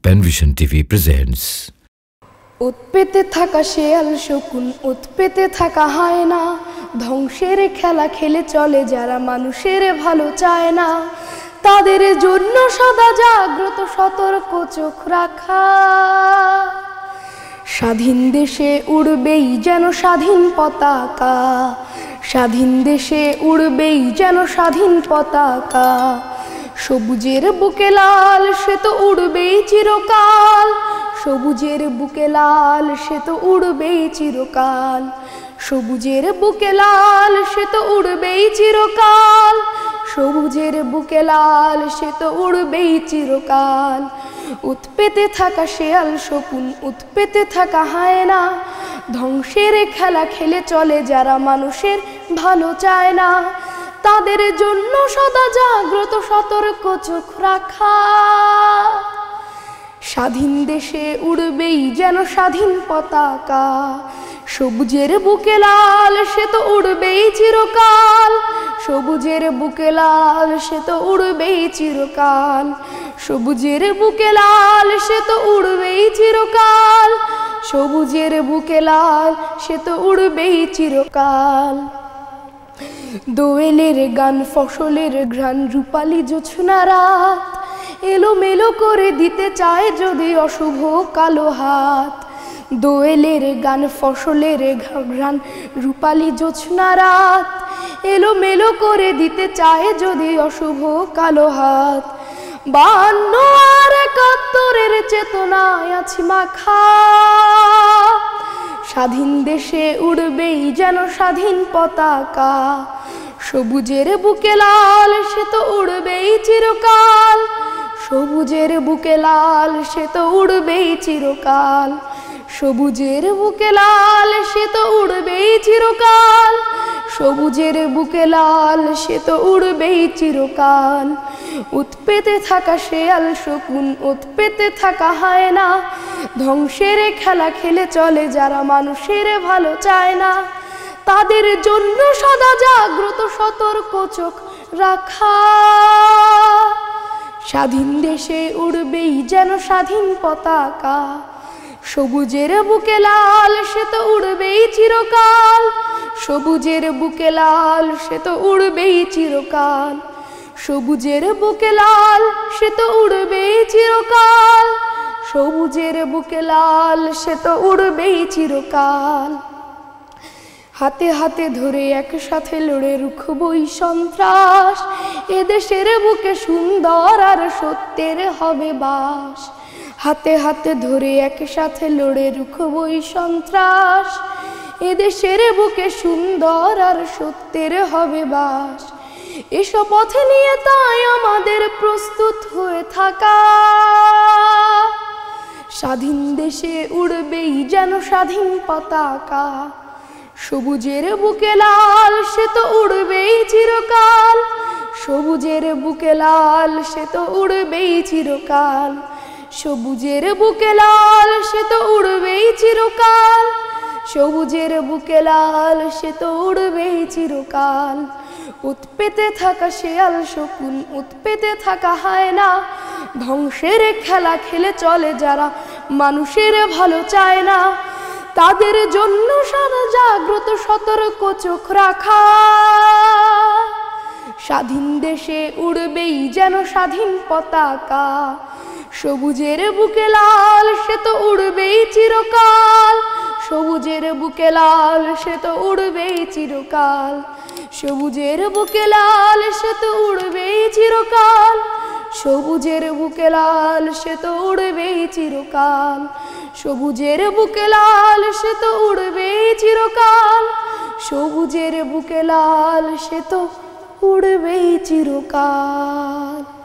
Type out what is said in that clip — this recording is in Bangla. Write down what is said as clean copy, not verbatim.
Panvision TV presents. উৎপেতে থাকা শেয়াল শকুন, উৎপেতে থাকা হায়না, ধ্বংসের খেলা খেলে চলে যারা মানুষের ভালো চায় না। তাদের জন্য সদা জাগ্রত সতর্ক চোখ রাখা। স্বাধীন দেশে উড়বেই যেন স্বাধীন পতাকা, স্বাধীন দেশে উড়বেই যেন স্বাধীন পতাকা। সবুজের বুকে লাল সে তো উড়বেই চিরকাল, সবুজের বুকে লাল সে তো উড়বেই চিরকাল, সবুজের বুকে লাল সে তো উড়বেই চিরকাল, সবুজের বুকে লাল সে তো উড়বেই চিরকাল। উৎপেতে থাকা শেয়াল শকুন, উৎপেতে থাকা হায়না, ধ্বংসের খেলা খেলে চলে যারা মানুষের ভালো চায় না। তাদের জন্য সদা জাগ্রত সতর্ক চোখ রাখা। স্বাধীন দেশে উড়বেই যেন স্বাধীন পতাকা, সবুজের বুকে লাল সে তো উড়বেই চিরকাল, সবুজের বুকে লাল সে তো উড়বেই চিরকাল, সবুজের বুকে লাল সে তো উড়বেই চিরকাল, সবুজের বুকে লাল সে তো উড়বেই চিরকাল। দোয়েলের গান, ফসলের ঘ্রাণ, রূপালী জোছনা রাত, এলোমেলো করে দিতে চায় যদি অশুভ কালো হাত। দোয়েলের গান, ফসলের ঘ্রাণ, রূপালী জোছনা রাত, এলোমেলো করে দিতে চায় যদি অশুভ কালো হাত। 52 আর 71-এর চেতনায় আছি মাখা। স্বাধীন দেশে উড়বেই যেন স্বাধীন পতাকা, সবুজের বুকে লাল সে তো উড়বেই চিরকাল, সবুজের বুকে লাল সে তো উড়বেই চিরকাল, সবুজের বুকে লাল সে তো উড়বেই চিরকাল, সবুজের বুকে লাল সে তো উড়বেই চিরকাল। উৎপেতে থাকা শেয়াল শকুন, উৎপেতে থাকা হায়না, ধ্বংসের খেলা খেলে চলে যারা মানুষের ভালো চায় না। তাদের জন্য সদা জাগ্রত সতর্ক চোখ রাখা। স্বাধীন দেশে উড়বেই যেন স্বাধীন পতাকা, সবুজের বুকে লাল সে তো উড়বেই চিরকাল, সবুজের বুকে লাল সে তো উড়বেই চিরকাল, সবুজের বুকে লাল সে তো উড়বেই চিরকাল, সবুজের বুকে লাল সে তো উড়বেই চিরকাল। হাতে হাতে ধরে একসাথে লড়ে রুখবই সন্ত্রাস, এদেশের বুকে সুন্দর আর সত্যের হবে বাস। হাতে হাতে ধরে একসাথে লড়ে রুখবই সন্ত্রাস, এদেশের বুকে সুন্দর আর সত্যের হবে বাস। এসব পথে নিয়ে তাই আমাদের প্রস্তুত হয়ে থাকা। স্বাধীন দেশে উড়বেই যেন স্বাধীন পতাকা, সবুজের বুকে লাল সে তো উড়বেই চিরকাল, সবুজের বুকে লাল সে তো উড়বেই চিরকাল, সবুজের বুকে লাল সে তো উড়বেই চিরকাল, সবুজের বুকে লাল সে তো উড়বেই চিরকাল। উৎপেতে থাকা শেয়াল শকুন, উৎপেতে থাকা হায়না, ধ্বংসের খেলা খেলে চলে যারা মানুষের ভালো চায় না। তাদের জন্য সদা জাগ্রত সতর্ক চোখ রাখা। স্বাধীন দেশে উড়বেই যেন স্বাধীন পতাকা, সবুজের বুকে লাল সে তো উড়বেই চিরকাল, সবুজের বুকে লাল সে তো উড়বেই চিরকাল, সবুজের বুকে লাল সে তো উড়বেই চিরকাল, সবুজের বুকে লাল সে তো উড়বেই চিরকাল, সবুজের বুকে লাল সে তো উড়বেই চিরকাল, সবুজের বুকে লাল সে তো উড়বেই চিরকাল।